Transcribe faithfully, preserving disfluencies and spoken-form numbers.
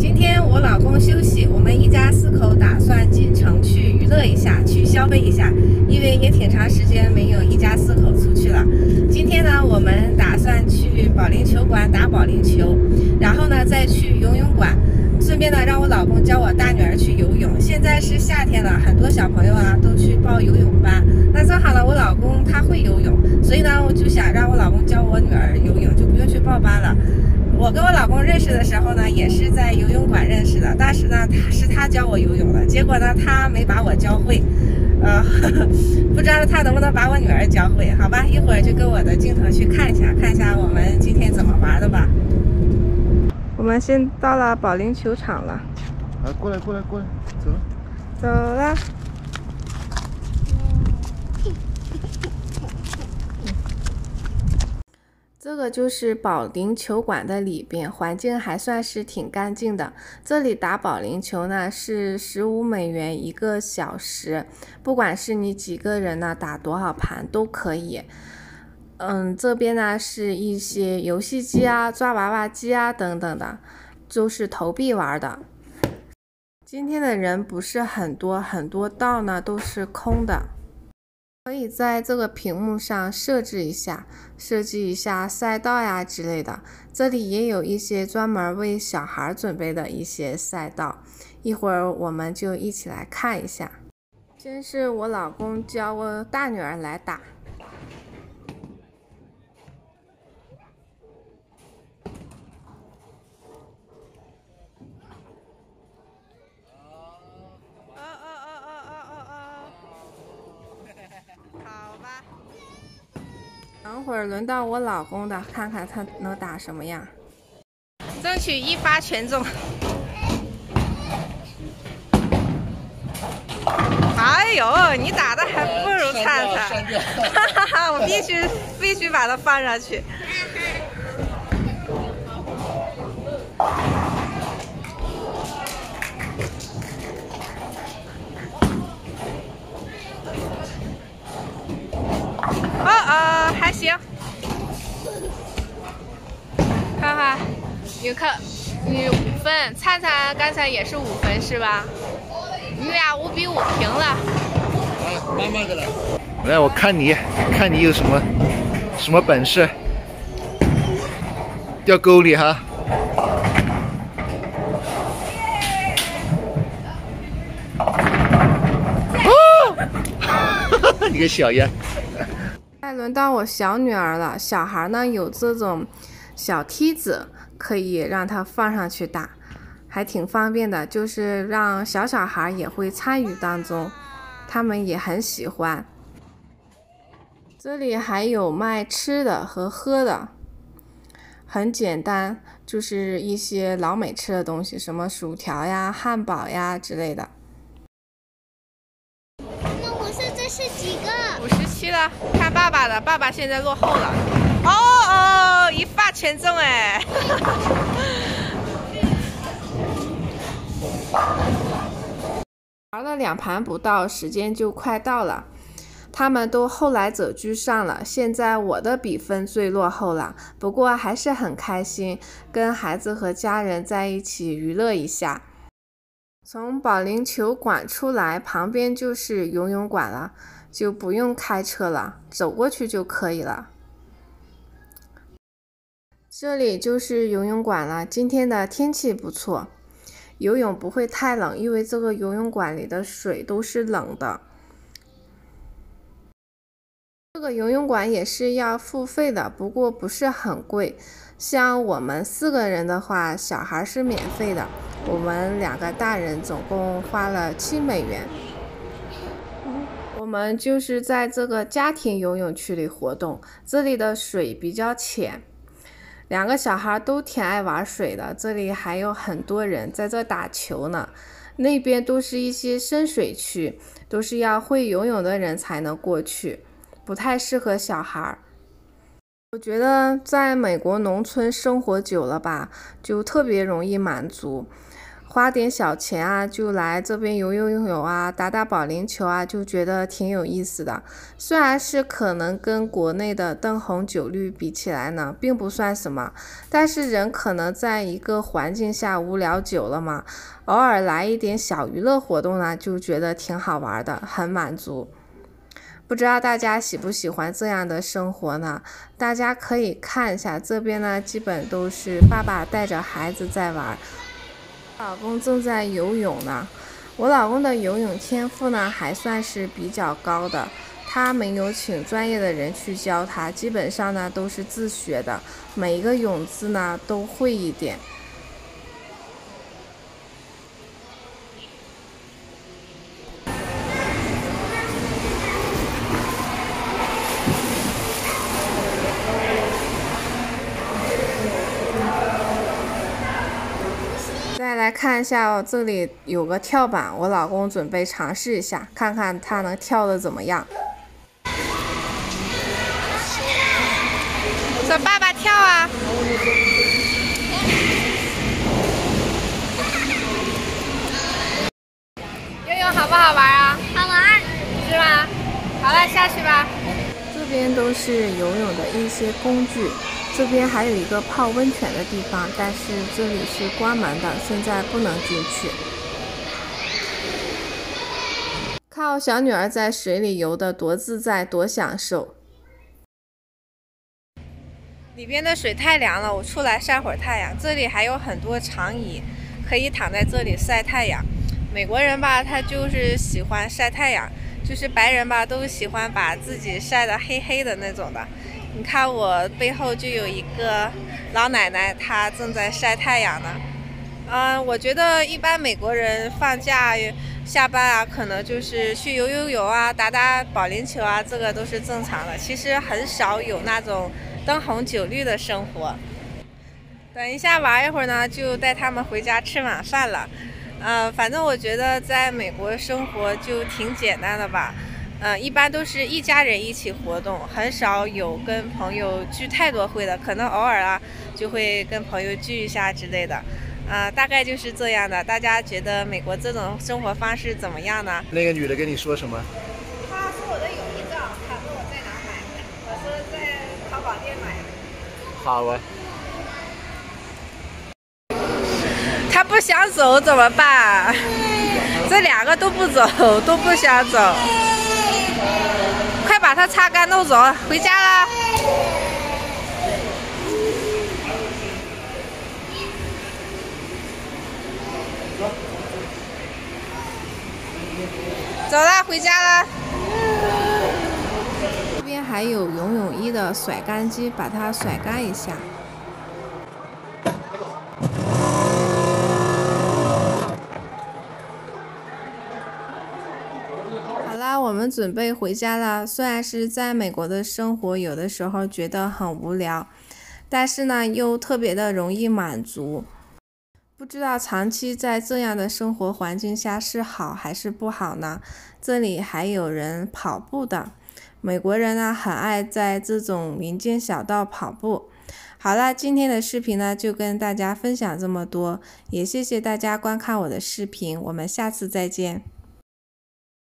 今天我老公休息，我们一家四口打算进城去娱乐一下，去消费一下，因为也挺长时间没有一家四口出去了。今天呢，我们打算去保龄球馆打保龄球，然后呢再去游泳馆，顺便呢让我老公教我大女儿去游泳。现在是夏天了，很多小朋友啊都去报游泳班，那正好呢，我老公他会游泳，所以呢我就想让我老公教我女儿游泳，就不用去报班了。我跟我老公认识的时候呢，也是在游泳馆认识的。当时呢，他是他教我游泳的，结果呢，他没把我教会，呃，呵呵不知道他能不能把我女儿教会？好吧，一会儿就跟我的镜头去看一下，看一下我们今天怎么玩的吧。我们先到了保龄球场了。 啊，过来，过来，过来，走， 走了。这个就是保龄球馆的里边，环境还算是挺干净的。这里打保龄球呢是十五美元一个小时，不管是你几个人呢，打多少盘都可以。嗯，这边呢是一些游戏机啊、抓娃娃机啊等等的，就是投币玩的。今天的人不是很多，很多道呢都是空的。可以在这个屏幕上设置一下，设计一下赛道呀之类的。这里也有一些专门为小孩准备的一些赛道，一会儿我们就一起来看一下。先是我老公教我大女儿来打。等会儿轮到我老公的，看看他能打什么样，争取一发全中。哎呦，你打的还不如灿灿，哈哈哈！我必须必须把它放上去。哦哦，还行。看看，你看，你五分，灿灿刚才也是五分是吧？你俩五比五平了。 啊，慢慢的来。来，我看你，看你有什么什么本事，掉沟里哈。哦，你个小样。 再轮到我小女儿了，小孩呢有这种小梯子，可以让她放上去打，还挺方便的，就是让小小孩也会参与当中，他们也很喜欢。这里还有卖吃的和喝的，很简单，就是一些老美吃的东西，什么薯条呀、汉堡呀之类的。 那我现在是几个？ 五十七了，看爸爸的，爸爸现在落后了。哦哦，一发全中哎！玩了两盘不到，时间就快到了。他们都后来者居上了，现在我的比分最落后了。不过还是很开心，跟孩子和家人在一起娱乐一下。从保龄球馆出来，旁边就是游泳馆了，就不用开车了，走过去就可以了。这里就是游泳馆了，今天的天气不错，游泳不会太冷，因为这个游泳馆里的水都是冷的。这个游泳馆也是要付费的，不过不是很贵。像我们四个人的话，小孩是免费的，我们两个大人总共花了七美元。我们就是在这个家庭游泳区里活动，这里的水比较浅，两个小孩都挺爱玩水的。这里还有很多人在这打球呢，那边都是一些深水区，都是要会游泳的人才能过去，不太适合小孩。我觉得在美国农村生活久了吧，就特别容易满足， 花点小钱啊，就来这边游游泳啊，打打保龄球啊，就觉得挺有意思的。虽然是可能跟国内的灯红酒绿比起来呢，并不算什么，但是人可能在一个环境下无聊久了嘛，偶尔来一点小娱乐活动呢，就觉得挺好玩的，很满足。不知道大家喜不喜欢这样的生活呢？大家可以看一下，这边呢基本都是爸爸带着孩子在玩。老公正在游泳呢，我老公的游泳天赋呢还算是比较高的，他没有请专业的人去教他，基本上呢都是自学的，每一个泳姿呢都会一点。再来看一下哦，这里有个跳板，我老公准备尝试一下，看看他能跳得怎么样。说爸爸跳啊！游泳好不好玩啊？ 好玩， 是吗？好了，下去吧。这边都是游泳的一些工具。这边还有一个泡温泉的地方，但是这里是关门的，现在不能进去。看我小女儿在水里游的多自在，多享受。里边的水太凉了，我出来晒会儿太阳。这里还有很多长椅，可以躺在这里晒太阳。美国人吧，他就是喜欢晒太阳，就是白人吧，都喜欢把自己晒得黑黑的那种的。你看我背后就有一个老奶奶，她正在晒太阳呢。嗯、呃，我觉得一般美国人放假下班啊，可能就是去游游泳啊，打打保龄球啊，这个都是正常的。其实很少有那种灯红酒绿的生活。等一下玩一会儿呢，就带他们回家吃晚饭了。呃，反正我觉得在美国生活就挺简单的吧。嗯，一般都是一家人一起活动，很少有跟朋友聚太多会的，可能偶尔啊就会跟朋友聚一下之类的，啊、呃，大概就是这样的。大家觉得美国这种生活方式怎么样呢？ 那个女的跟你说什么？ 她说我的泳衣照，她问我在哪买的，我说在淘宝店买的。 好啊。 她不想走怎么办？这两个都不走，都不想走。快把它擦干弄走，回家啦！走啦，回家啦！这边还有游泳衣的甩干机，把它甩干一下。好啦，我们准备回家了。虽然是在美国的生活，有的时候觉得很无聊，但是呢，又特别的容易满足。不知道长期在这样的生活环境下是好还是不好呢？这里还有人跑步的，美国人呢很爱在这种林间小道跑步。好了，今天的视频呢就跟大家分享这么多，也谢谢大家观看我的视频，我们下次再见。